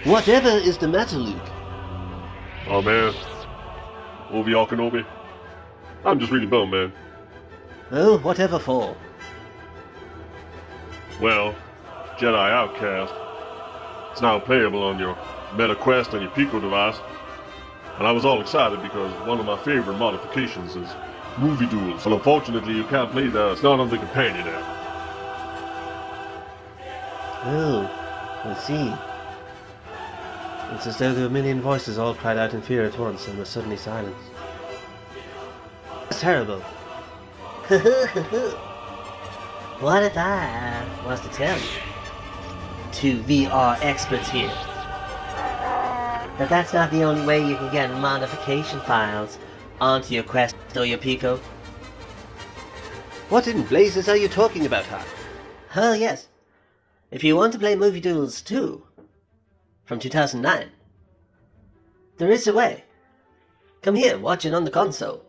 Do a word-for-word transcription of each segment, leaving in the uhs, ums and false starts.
Whatever is the matter, Luke? Oh man, O V R Kenobi. I'm just really bummed, man. Oh, whatever for? Well, Jedi Outcast. It's now playable on your Meta Quest and your Pico device. And I was all excited because one of my favorite modifications is movie duels. But unfortunately, you can't play that. It's not on the companion app. Oh, I see. It's as though there were a million voices all cried out in fear at once and were suddenly silenced. That's terrible. What if I was to tell you, two V R experts here, that that's not the only way you can get modification files onto your Quest or your Pico? What in blazes are you talking about, Hart? Oh yes. If you want to play Movie Duels two, from two thousand nine, there is a way. Come here, watch it on the console.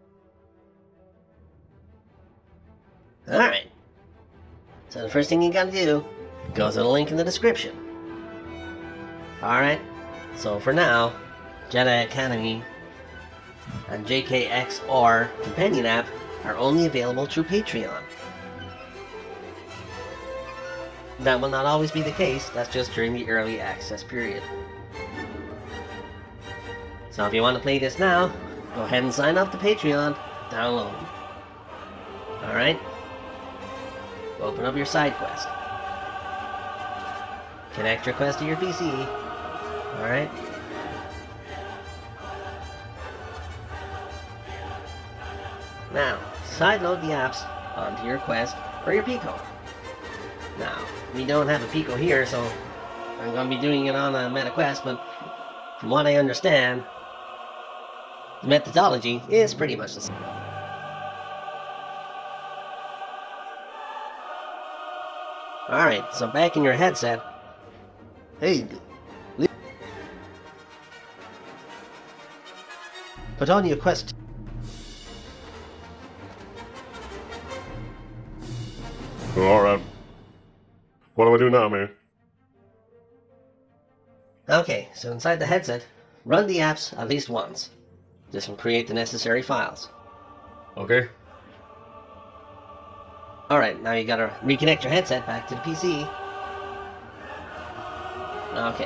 Alright. So the first thing you gotta do, go to the link in the description. Alright. So for now, Jedi Academy and J K X R companion app are only available through Patreon. That will not always be the case, that's just during the early access period. So if you want to play this now, go ahead and sign up to Patreon, download. Alright? Open up your side quest. Connect your quest to your P C. Alright? Now, sideload the apps onto your Quest or your Pico. Now, we don't have a Pico here, so I'm going to be doing it on a Meta Quest, but from what I understand, the methodology is pretty much the same. Alright, so back in your headset. Hey, put on your Quest. Alright. What do I do now, man? Okay, so inside the headset, run the apps at least once. This will create the necessary files. Okay. Alright, now you gotta reconnect your headset back to the P C. Okay.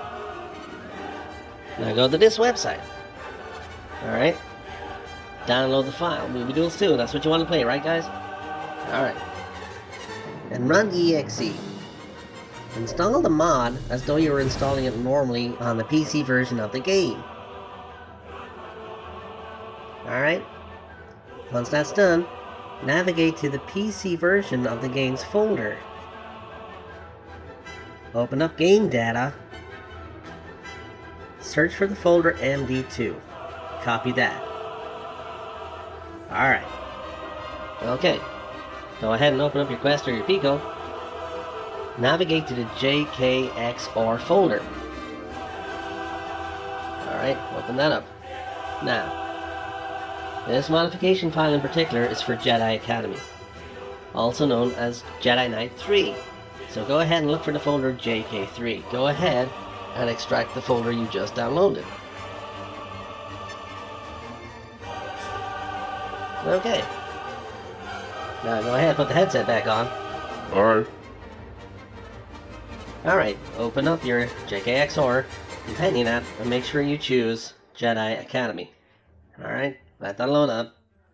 Now go to this website. Alright. Download the file. Movie Duels two, that's what you want to play, right guys? Alright. And run the E X E. Install the mod as though you were installing it normally on the P C version of the game. Alright. Once that's done, navigate to the P C version of the game's folder. Open up game data. Search for the folder M D two. Copy that. Alright. Okay. Go ahead and open up your Quest or your Pico. Navigate to the J K X R folder. Alright, open that up. Now, this modification file in particular is for Jedi Academy, also known as Jedi Knight three. So go ahead and look for the folder J K three. Go ahead and extract the folder you just downloaded. Okay. Now go ahead and put the headset back on. Alright. Alright, open up your J K X R companion app and make sure you choose Jedi Academy. Alright, let that load up.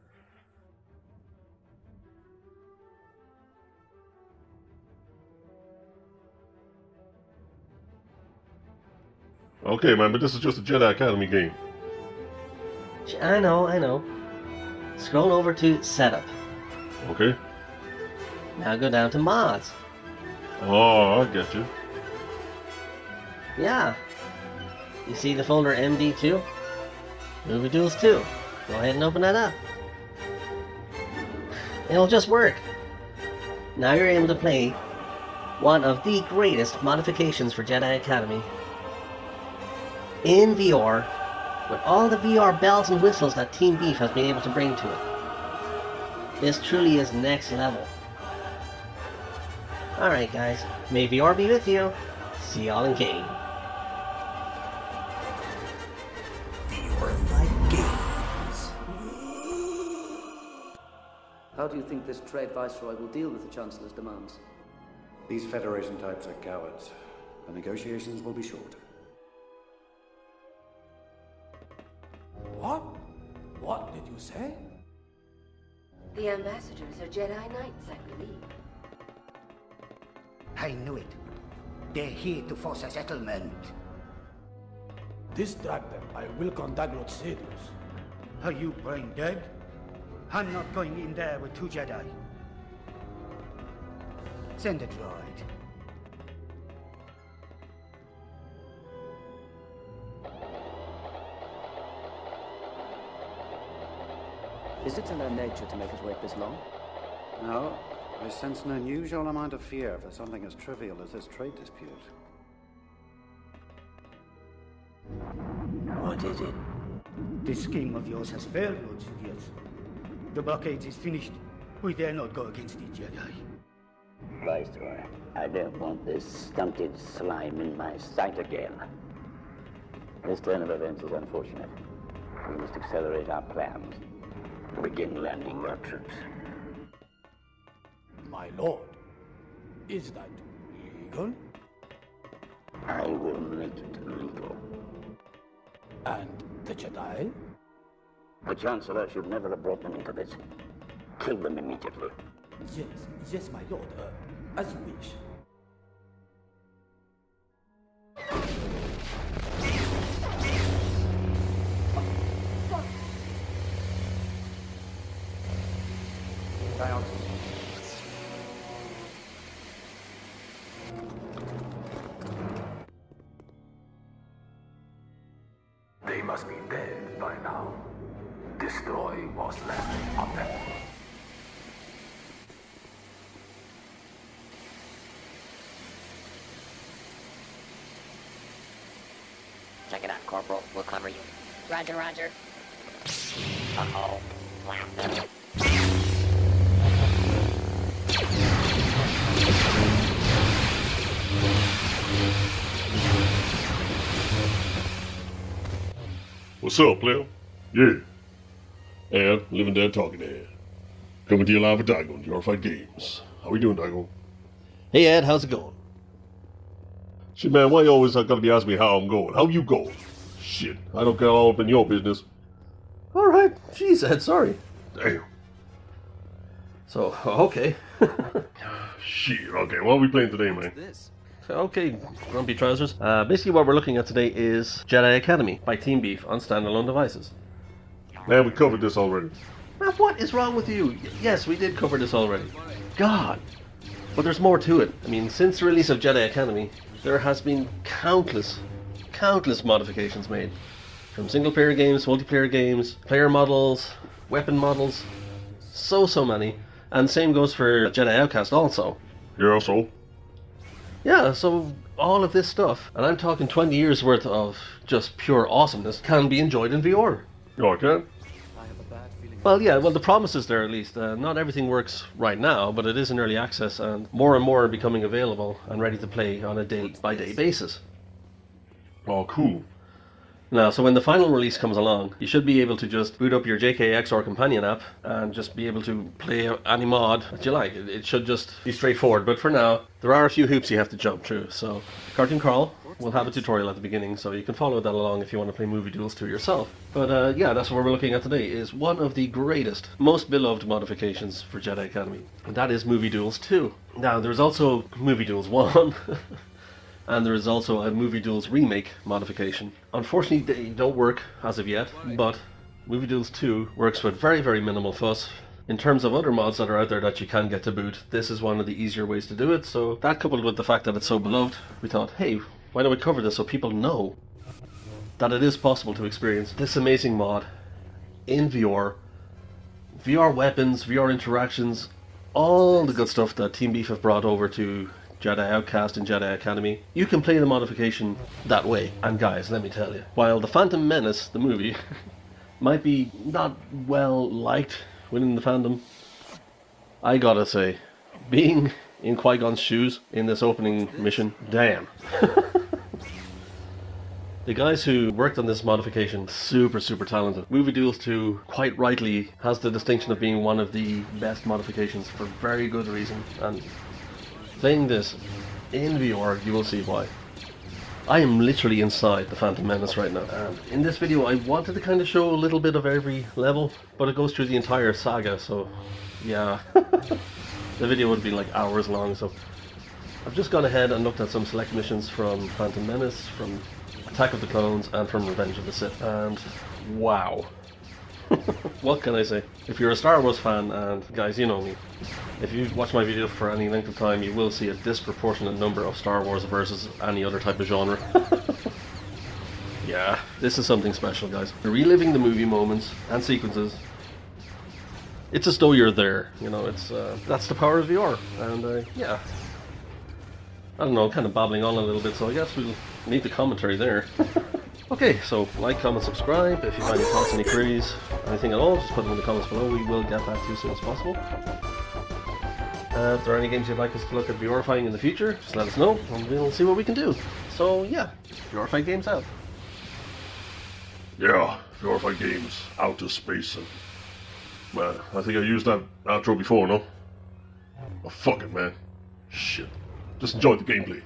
Okay, man, but this is just a Jedi Academy game. I know, I know. Scroll over to Setup. Okay. Now go down to Mods. Oh, I get you. Yeah. You see the folder M D two? Movie Duels two. Go ahead and open that up. It'll just work. Now you're able to play one of the greatest modifications for Jedi Academy in V R with all the V R bells and whistles that Team Beef has been able to bring to it. This truly is next level. Alright guys, may V R be with you. See y'all in game. how do you think this trade viceroy will deal with the Chancellor's demands? These Federation types are cowards. The negotiations will be short. What? What did you say? The ambassadors are Jedi Knights, I believe. I knew it. They're here to force a settlement. Distract them. I will contact Lord Sidious. Are you brain dead? I'm not going in there with two Jedi. Send a droid. Is it in our nature to make us wait this long? No, I sense an unusual amount of fear for something as trivial as this trade dispute. What is it? This scheme of yours has failed, Lord Sidious. The blockade is finished. We dare not go against the Jedi. Viceroy, I don't want this stunted slime in my sight again. This turn of events is unfortunate. We must accelerate our plans. Begin landing our troops. My lord, is that legal? I will make it legal. And the Jedi? The Chancellor should never have brought them into this. Kill them immediately. Yes, yes, my lord. Uh, as you wish. They must be dead by now. Destroy what's left of them. Check it out, Corporal. We'll cover you. Roger, roger. Uh-oh. What's up, player? Yeah. And living dead, talking dead. Coming to you live with Dagon, VRified Games. How we doing, Dagon? Hey Ed, how's it going? Shit, man, why you always uh, gotta be asking me how I'm going? How you going? Shit, I don't get all up in your business. Alright, jeez Ed, sorry. Damn. So, okay. Shit, okay, what are we playing today, man? Okay, grumpy trousers. Uh, basically what we're looking at today is Jedi Academy by Team Beef on standalone devices. Man, we covered this already. Man, what is wrong with you? Y yes, we did cover this already. God. But there's more to it. I mean, since the release of Jedi Academy, there has been countless, countless modifications made. From single-player games, multiplayer games, player models, weapon models, so, so many. And same goes for Jedi Outcast also. Yeah, so? Yeah, so all of this stuff, and I'm talking twenty years worth of just pure awesomeness, can be enjoyed in V R. Oh, I can? Well, yeah, well the promise is there at least. Uh, not everything works right now, but it is in early access and more and more are becoming available and ready to play on a day-by-day basis. Oh, cool. Now, so when the final release comes along, you should be able to just boot up your J K X R companion app and just be able to play any mod that you like. It, it should just be straightforward, but for now, there are a few hoops you have to jump through. So, Cartoon Carl will have a tutorial at the beginning, so you can follow that along if you want to play Movie Duels two yourself. But uh, yeah, that's what we're looking at today, is one of the greatest, most beloved modifications for Jedi Academy, and that is Movie Duels two. Now, there's also Movie Duels one, and there is also a Movie Duels remake modification. Unfortunately, they don't work as of yet, but Movie Duels two works with very, very minimal fuss. In terms of other mods that are out there that you can get to boot, this is one of the easier ways to do it, so that coupled with the fact that it's so beloved, we thought, hey, why don't we cover this so people know that it is possible to experience this amazing mod in V R, V R weapons, V R interactions, all the good stuff that Team Beef have brought over to Jedi Outcast and Jedi Academy. You can play the modification that way. And guys, let me tell you, while The Phantom Menace, the movie, might be not well liked within the fandom, I gotta say, being in Qui-Gon's shoes in this opening mission, damn. The guys who worked on this modification, super, super talented. Movie Duels two, quite rightly, has the distinction of being one of the best modifications for very good reason. And playing this in V R, you will see why. I am literally inside the Phantom Menace right now, and in this video I wanted to kind of show a little bit of every level, but it goes through the entire saga, so yeah, the video would be like hours long. So I've just gone ahead and looked at some select missions from Phantom Menace, from Attack of the Clones, and from Revenge of the Sith, and wow. What can I say? If you're a Star Wars fan, and guys, you know me, if you watch my video for any length of time, you will see a disproportionate number of Star Wars versus any other type of genre. Yeah, this is something special, guys. Reliving the movie moments and sequences. It's as though you're there, you know, it's uh, that's the power of V R, and uh, yeah. I don't know, I'm kind of babbling on a little bit, so I guess we'll leave the commentary there. Okay, so like, comment, subscribe. If you have any thoughts, any queries, anything at all, just put them in the comments below. We will get back to you as soon as possible. Uh, if there are any games you'd like us to look at VRifying in the future, just let us know, and we'll see what we can do. So yeah, VRified Games out. Yeah, VRified Games, outer space, and well, I think I used that outro before, no? Oh, fuck it, man. Shit. Just enjoy the gameplay.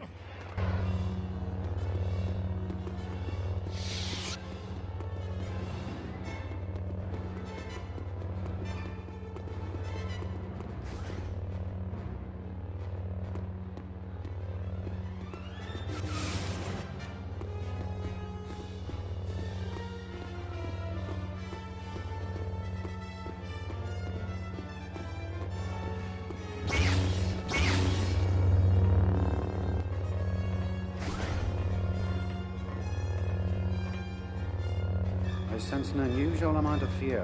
I sense an unusual amount of fear.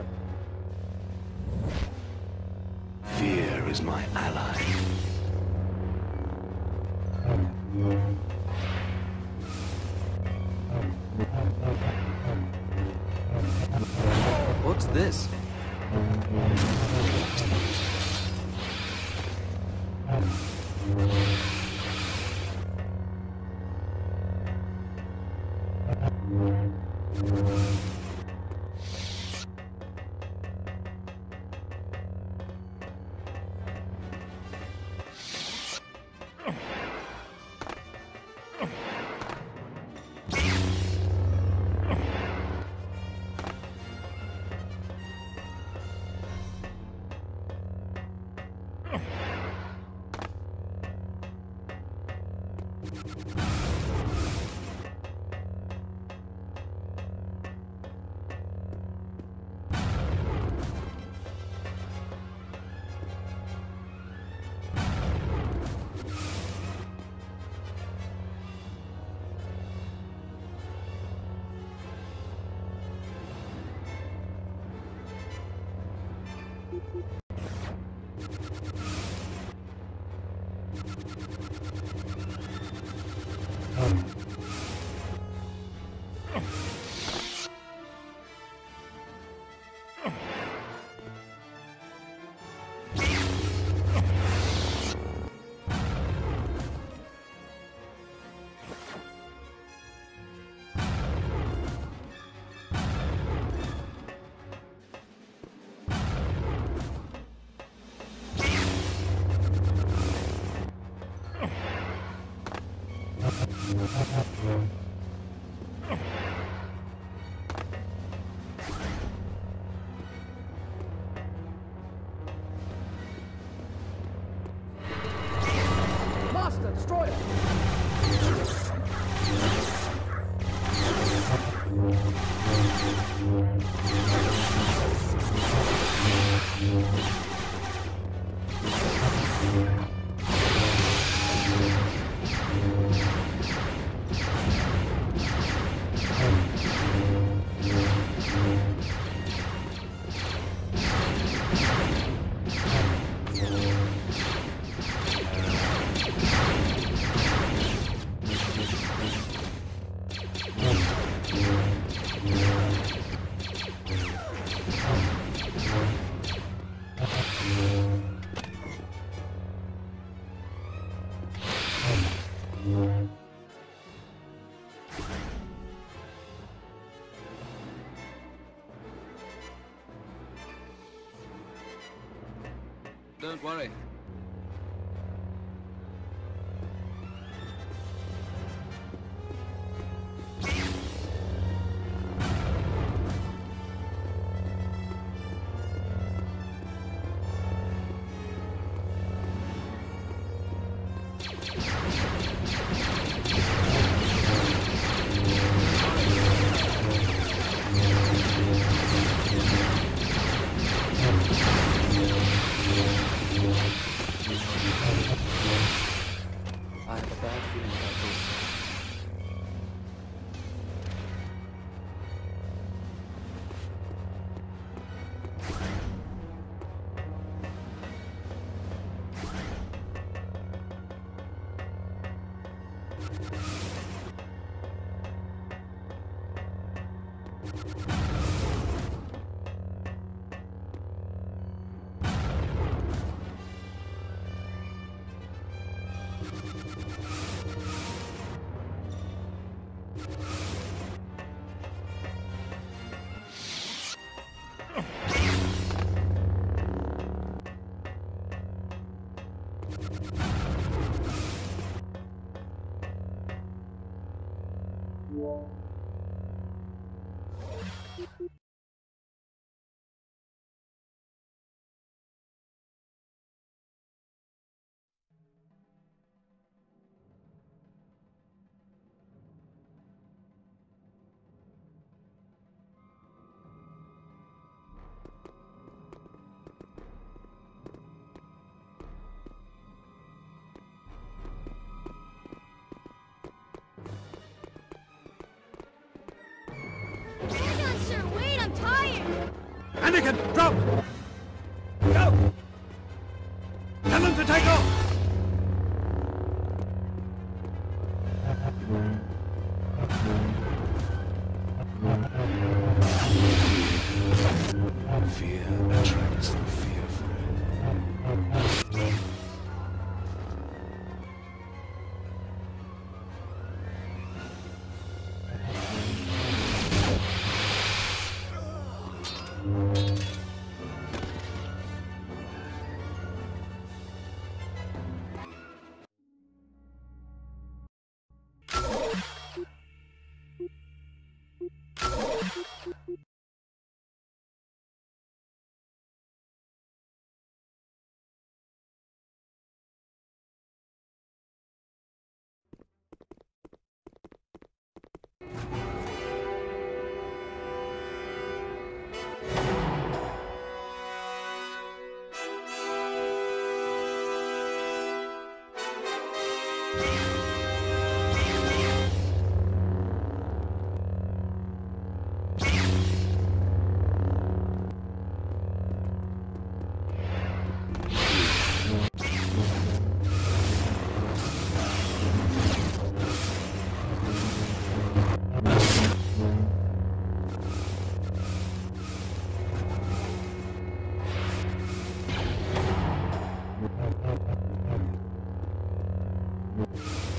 Fear is my ally. What's this? Master, destroyer! don't worry. I have a bad feeling about this. Hang on, sir. Wait, I'm tired. Anakin, drop! Go! Tell them to take off! Fear attracts the fearful. Thank you.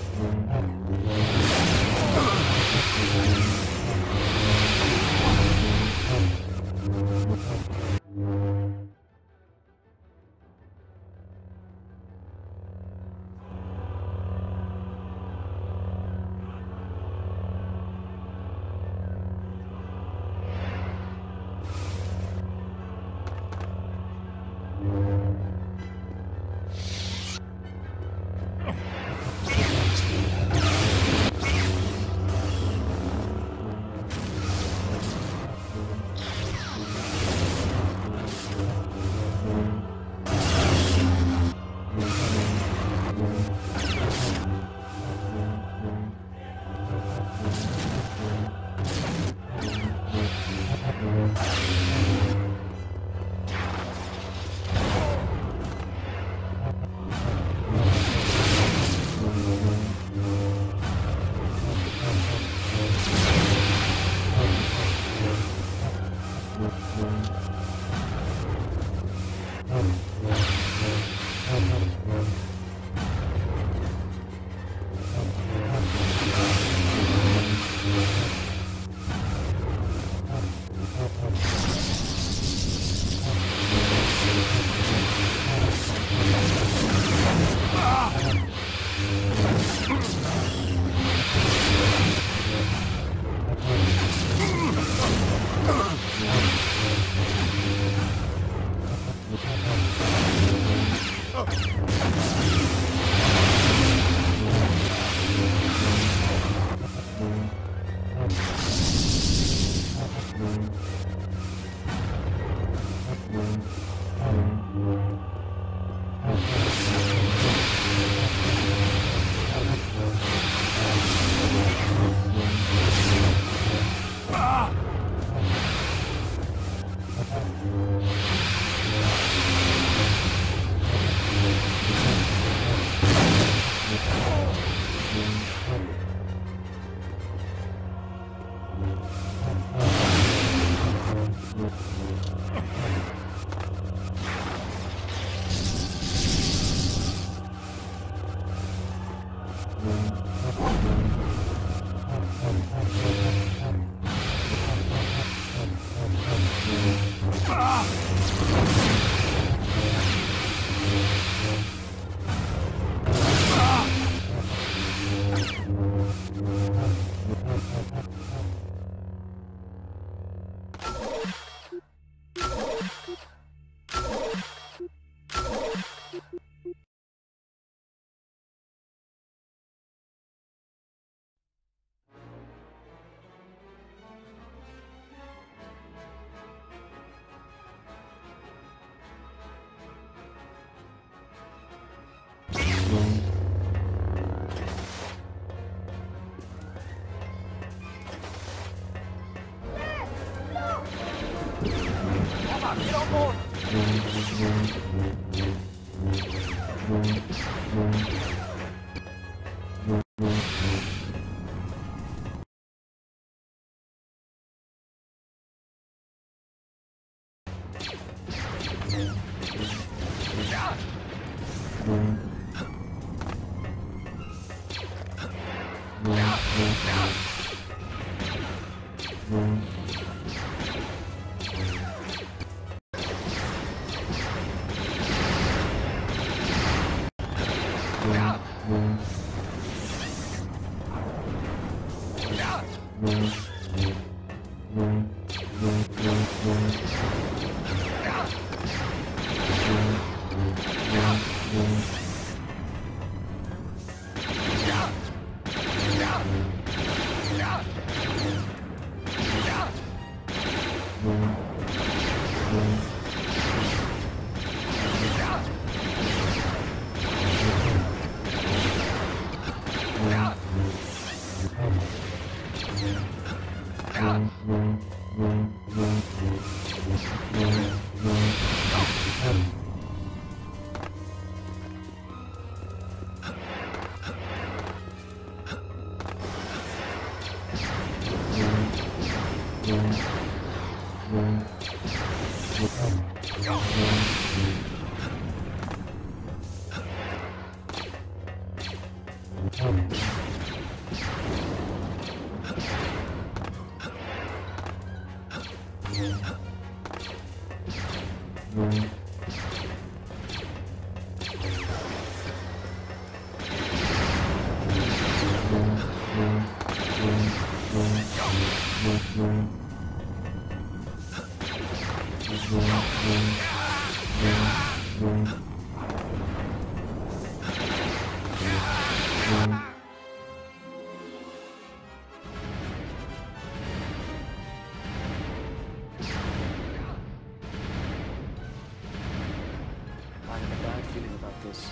I have a bad feeling about this.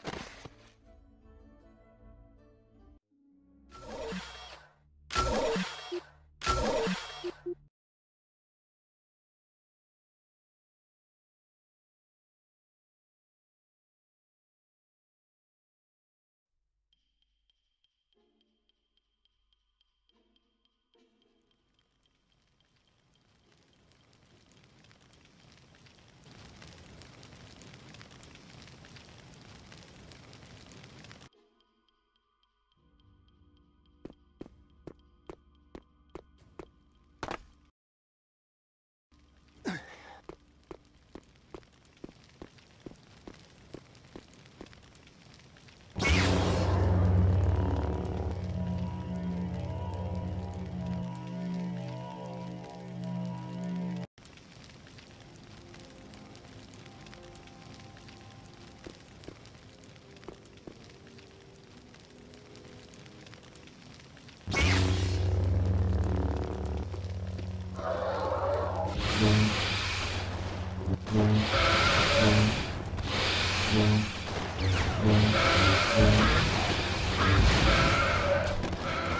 You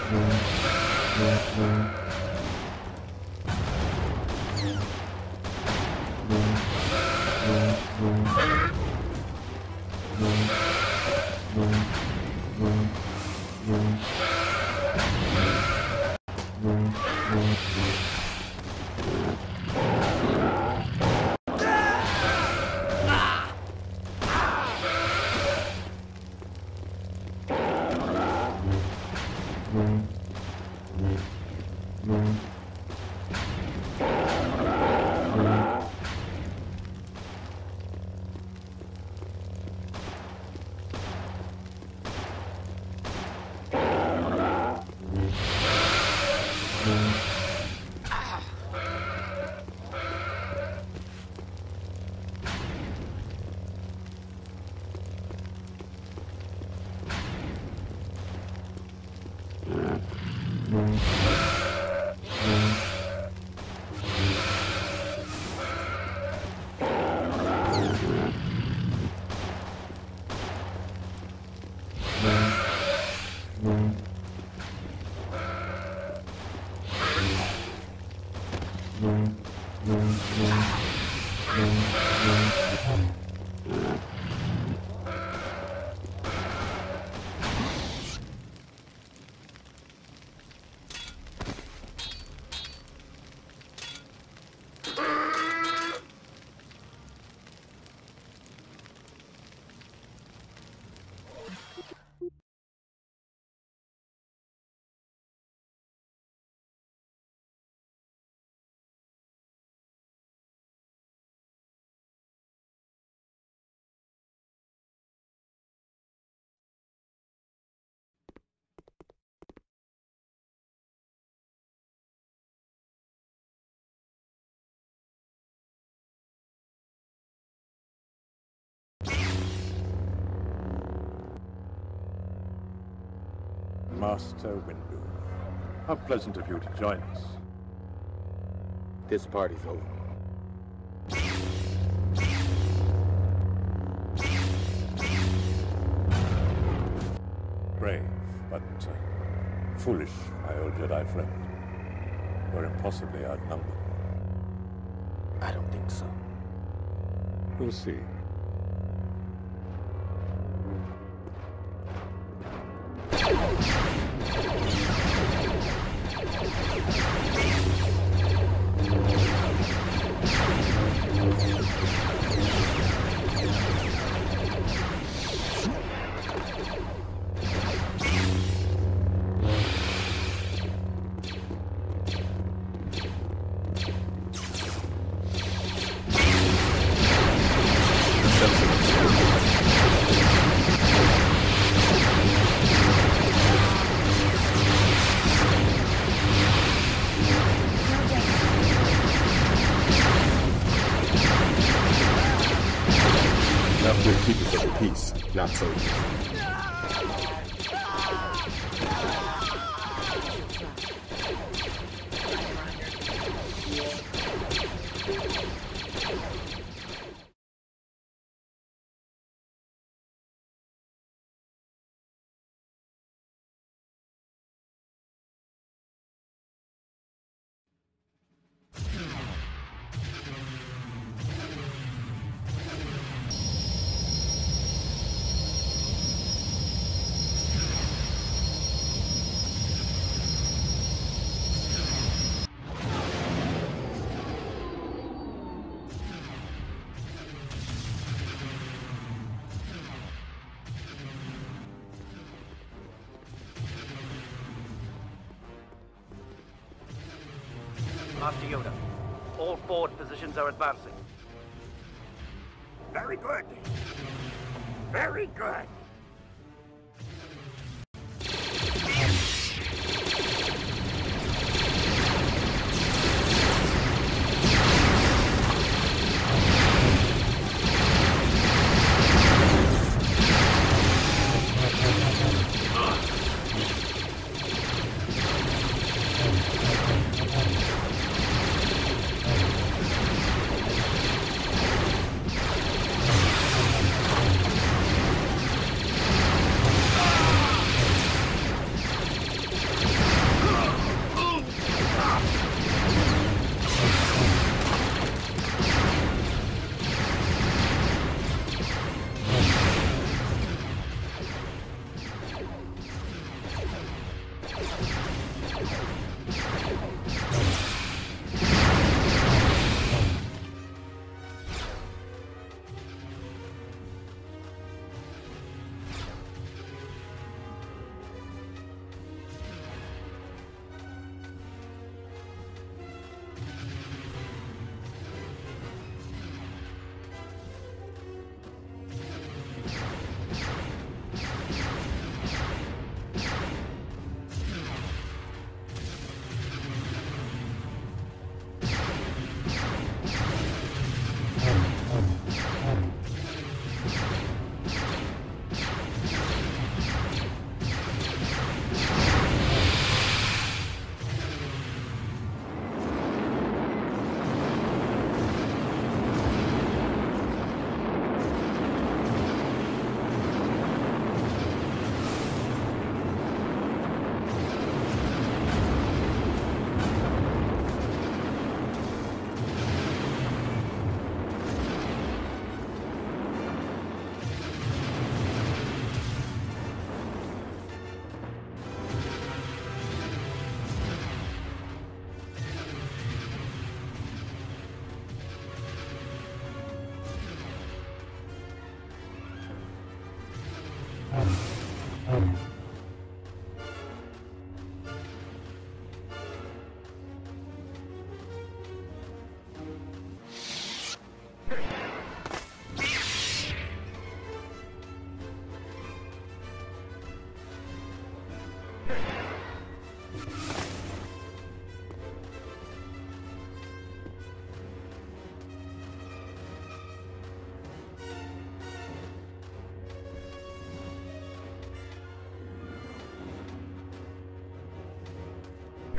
Master Windu, how pleasant of you to join us. This party's over. Brave, but uh, foolish, my old Jedi friend. You're impossibly outnumbered. I don't think so. We'll see. Not so. Master Yoda, all forward positions are advancing. Very good. Very good.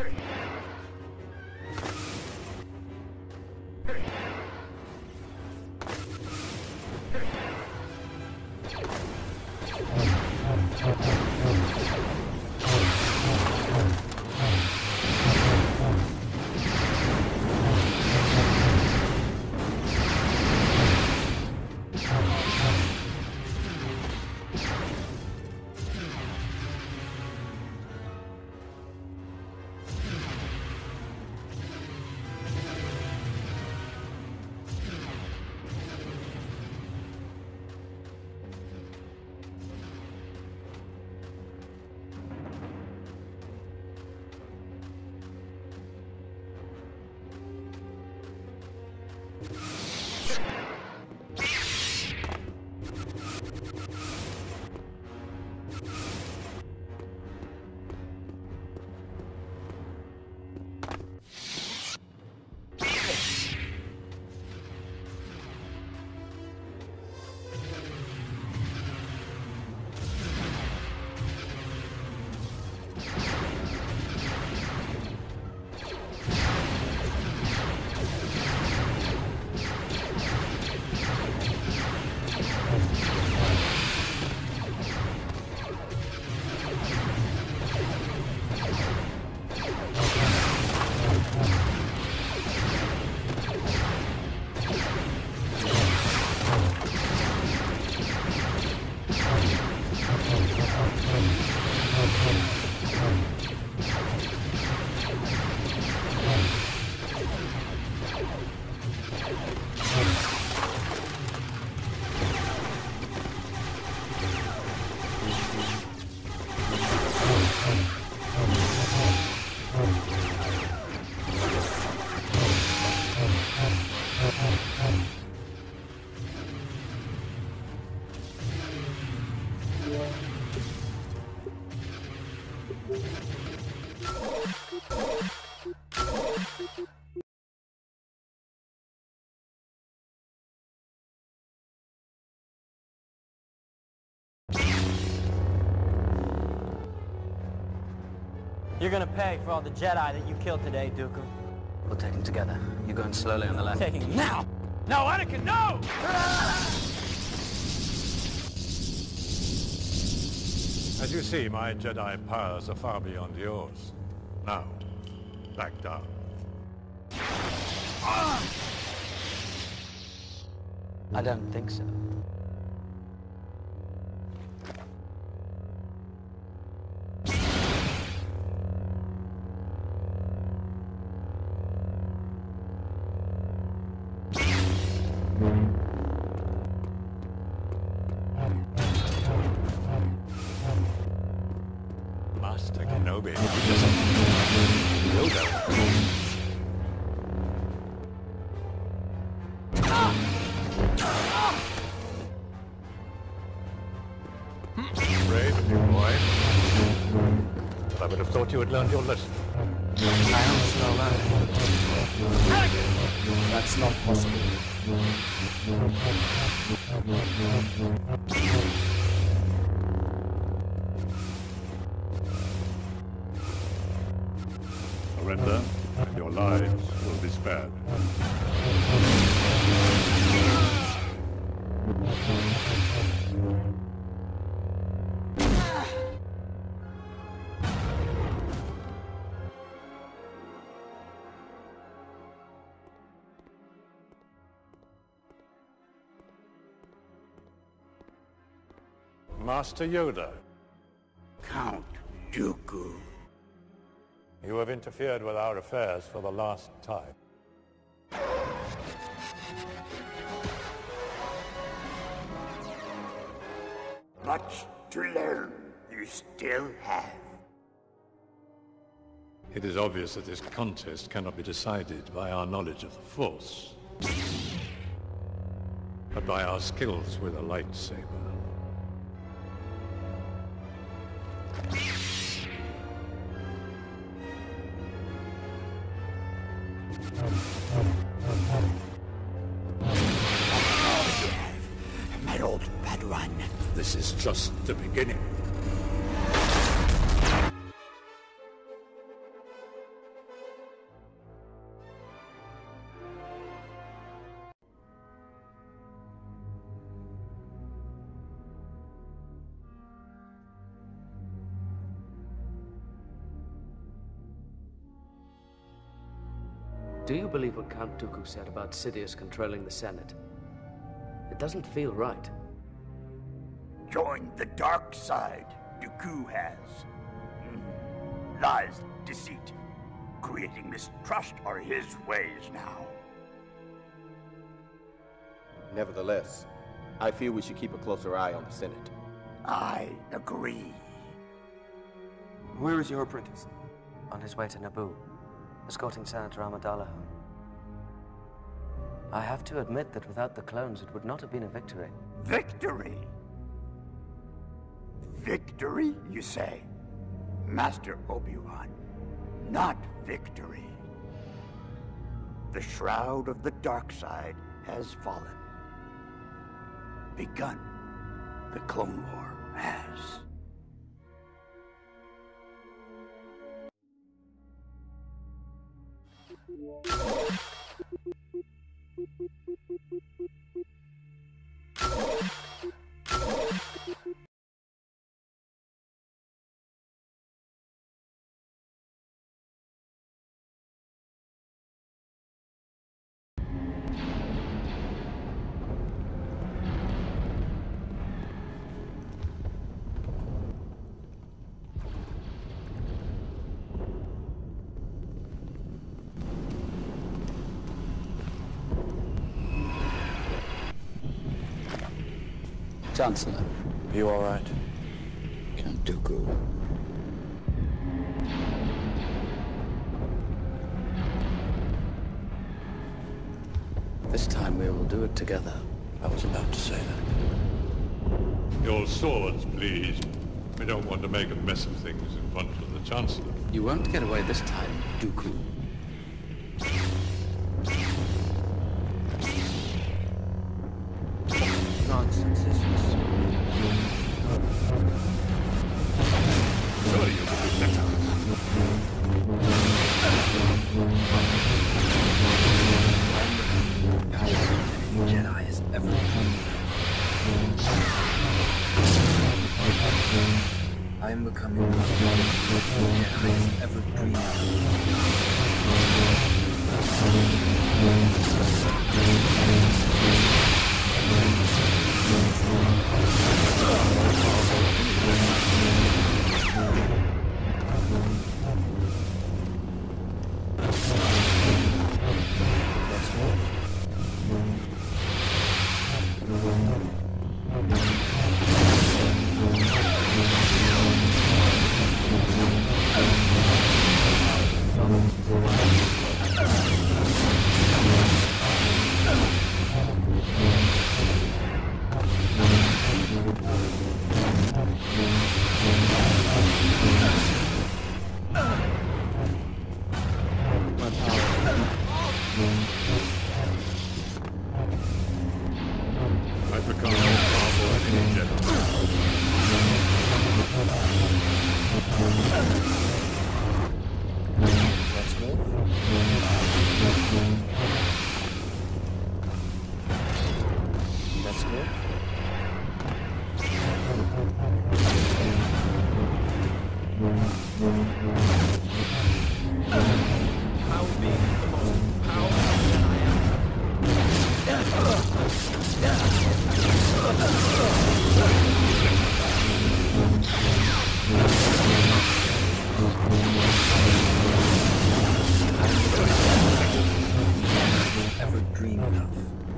You're gonna pay for all the Jedi that you killed today, Dooku. We'll take them together. You're going slowly on the left. Taking him now! No, Anakin, no! As you see, my Jedi powers are far beyond yours. Now, back down. I don't think so. Master Kenobi. Yoda. Brave of you, boy. But I would have thought you had learned your lesson. I almost know that. That's not possible. Surrender, and your lives will be spared. Master Yoda. Count Dooku. You have interfered with our affairs for the last time. Much to learn, you still have. It is obvious that this contest cannot be decided by our knowledge of the Force, but by our skills with a lightsaber. My old Padawan. This is just the beginning. Do you believe what Count Dooku said about Sidious controlling the Senate? It doesn't feel right. Join the dark side, Dooku has. Mm. Lies, deceit, creating mistrust are his ways now. Nevertheless, I feel we should keep a closer eye on the Senate. I agree. Where is your apprentice? On his way to Naboo, escorting Senator Amidala home. I have to admit that without the clones, it would not have been a victory. Victory? Victory, you say? Master Obi-Wan, not victory. The shroud of the dark side has fallen. Begun. The Clone War has. Chancellor. Are you all right? Count Dooku. This time we will do it together. I was about to say that. Your swords, please. We don't want to make a mess of things in front of the Chancellor. You won't get away this time, Dooku. Nonsense, is this? Surely you will do better. Jedi is everything. I am becoming one of the Jedi is ever dreamed I've become more powerful than any Jedi. Let's go. Let's go. How big the most powerful Jedi Ever dreamed of.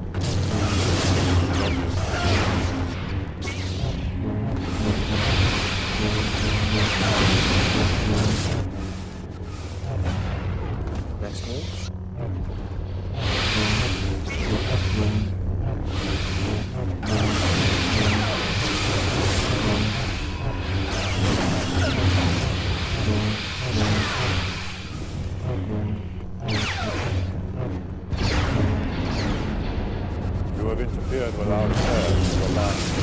Let's go. You have interfered with our affairs for the last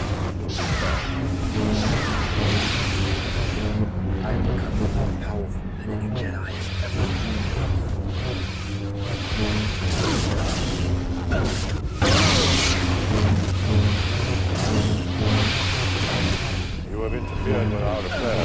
I am becoming more powerful. than any Jedi has ever You have interfered with our affairs.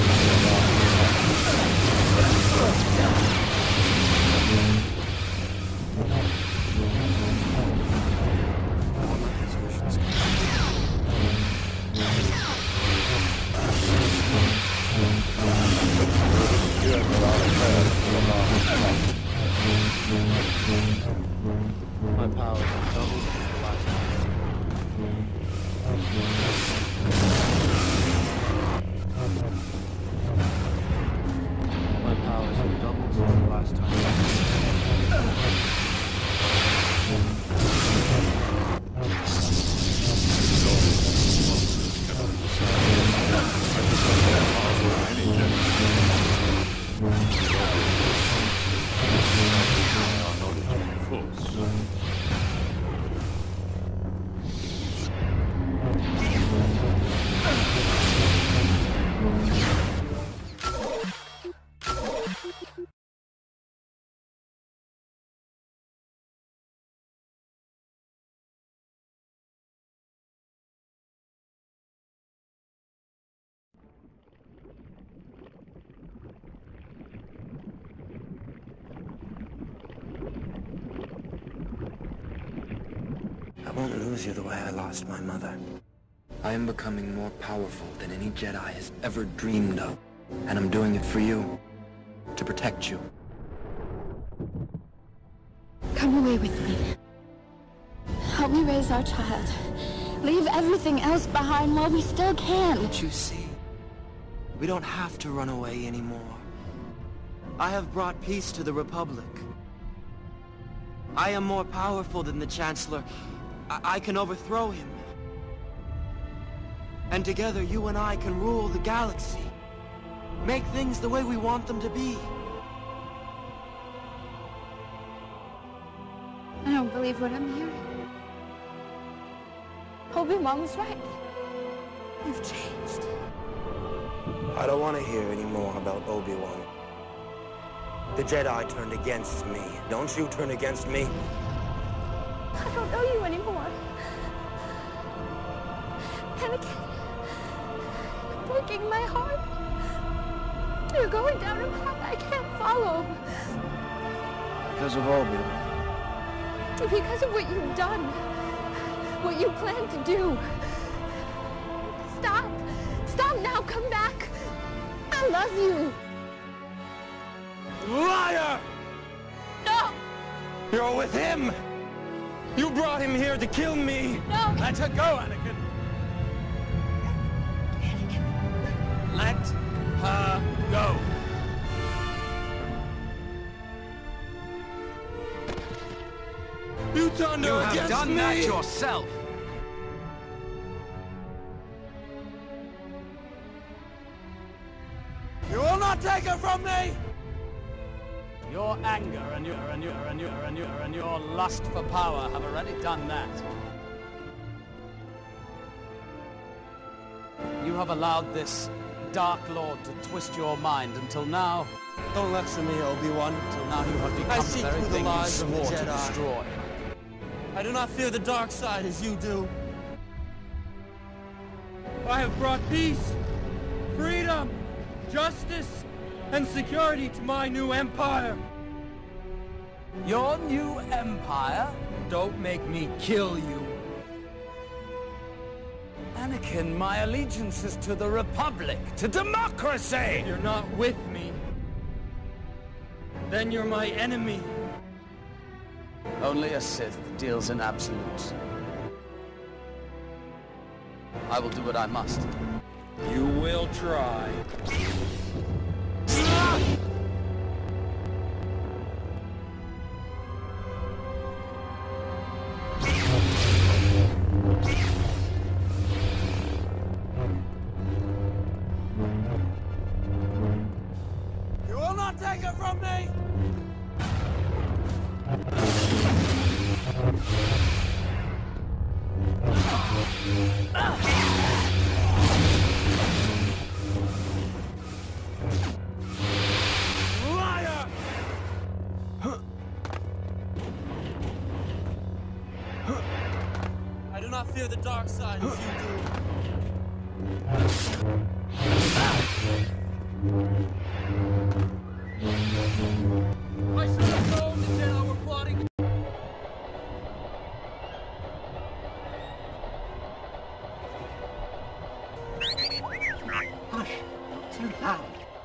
My powers are doubled since the last time. My powers have doubled since the last time. I won't lose you the way I lost my mother. I am becoming more powerful than any Jedi has ever dreamed of. And I'm doing it for you. To protect you. Come away with me. Help me raise our child. Leave everything else behind while we still can. Don't you see? We don't have to run away anymore. I have brought peace to the Republic. I am more powerful than the Chancellor. I, I can overthrow him. And together, you and I can rule the galaxy. Make things the way we want them to be. I don't believe what I'm hearing. Obi-Wan was right. You've changed. I don't want to hear any more about Obi-Wan. The Jedi turned against me. Don't you turn against me? I don't know you anymore. Anakin, you're breaking my heart. You're going down a path I can't follow. Because of Obi-Wan. Because of what you've done. What you plan to do. Stop. Stop now. Come back. I love you. Liar! No! You're with him! You brought him here to kill me! No! Let her go, Anakin! Anakin. Let her go! You turned her against me! You have done that yourself! You will not take her from me! Your anger and your and your and your and your and your lust for power have already done that. You have allowed this Dark Lord to twist your mind until now. Don't lecture me, Obi-Wan. Until now you have become I the seek very through the thing you lies of the swore to Jedi. destroy. I do not fear the dark side as you do. I have brought peace, freedom, justice, and security to my new empire. Your new empire? Don't make me kill you. Anakin, my allegiance is to the Republic, to democracy! You're not with me. Then you're my enemy. Only a Sith deals in absolutes. I will do what I must. You will try. You will not take her from me! dark side as you do. I should have known the Jedi were plotting. Hush, not too loud.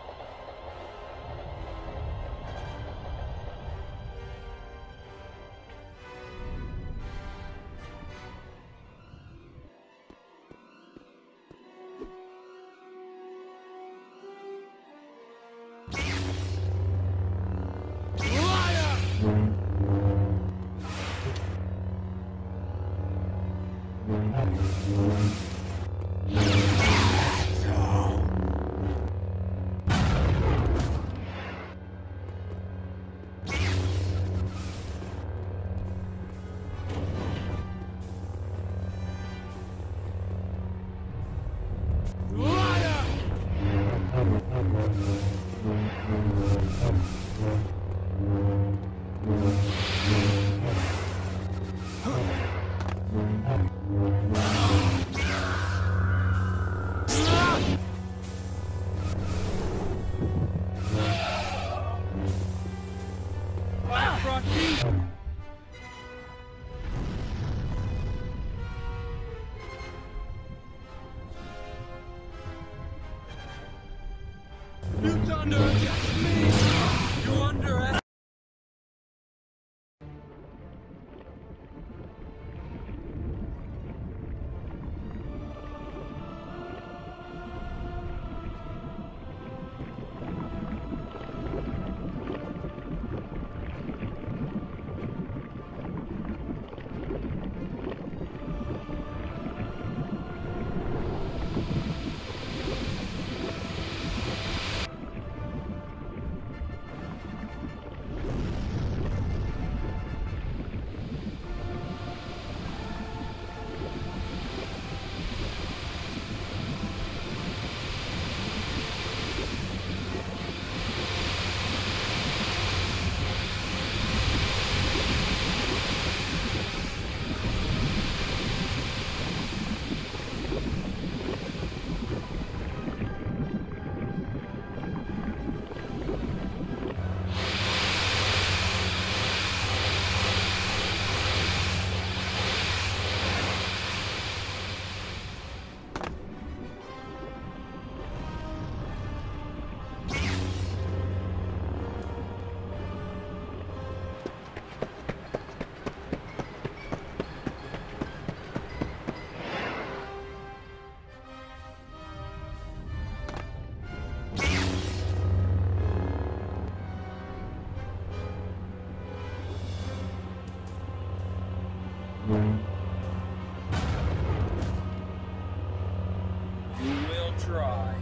Try.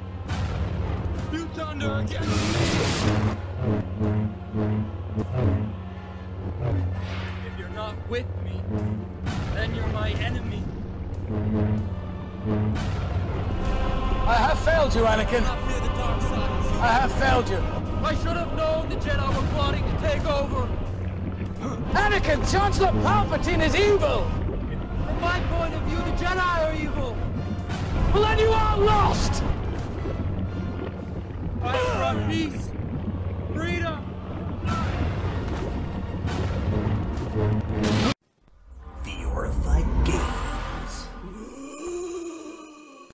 You thunder again. If you're not with me, then you're my enemy. I have failed you, Anakin. I fear the dark side. I have failed you. I should have known the Jedi were plotting to take over. Anakin, Chancellor Palpatine is evil. From my point of view, the Jedi are evil. Well, then you are lost! I brought peace, freedom.